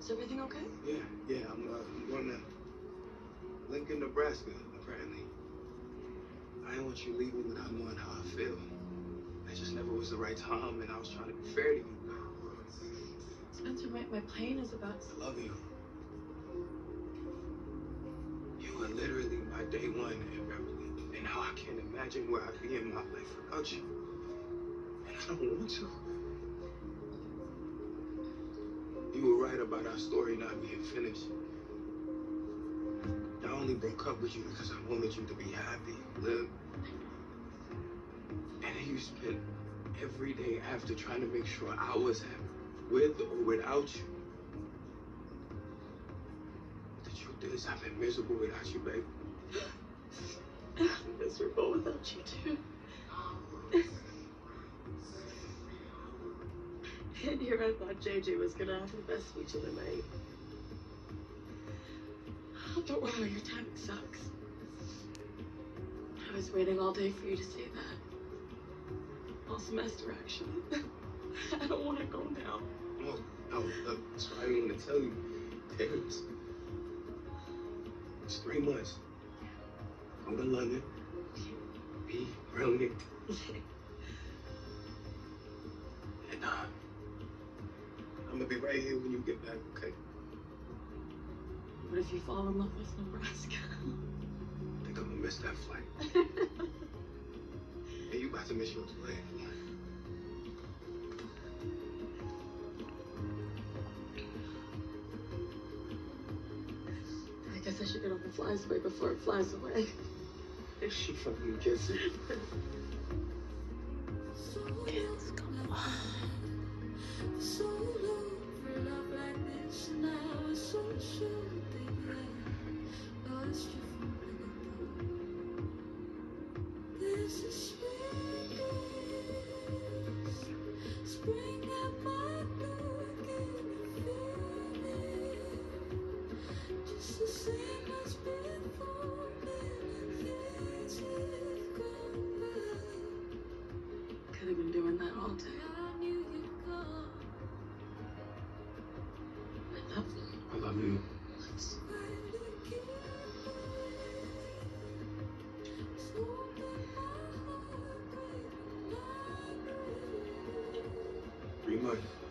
Is everything okay? Yeah. I'm going to Lincoln, Nebraska, apparently. I didn't want you leaving without knowing how I feel. It just never was the right time, and I was trying to be fair to you. Spencer, my pain is about... I love you. You were literally my day one in Beverly, and now I can't imagine where I'd be in my life without you. And I don't want to. You were right about our story not being finished. I only broke up with you because I wanted you to be happy, live. And then you spent every day after trying to make sure I was happy, with or without you. The truth is, I've been miserable without you, babe. I'm miserable without you, too. And here I thought JJ was gonna have the best speech of the night. But wow, your timing sucks. I was waiting all day for you to say that. All semester, actually. I don't want to go now. No, look, that's what I didn't want to tell you. It's 3 months. Go to London. Be brilliant. And I'm gonna be right here when you get back, okay? What if you fall in love with Nebraska? I think I'm gonna miss that flight. And you about to miss your plane. I guess I should get on the flies way before it flies away. If she fucking gets it. Kids, come on. So long for love like this, and I was so sure that I lost you from the There's a spring at my door, can you feel it? Just the same as before, many years have gone by. Could have been doing that all day. I knew you'd come. I love you. 3 months.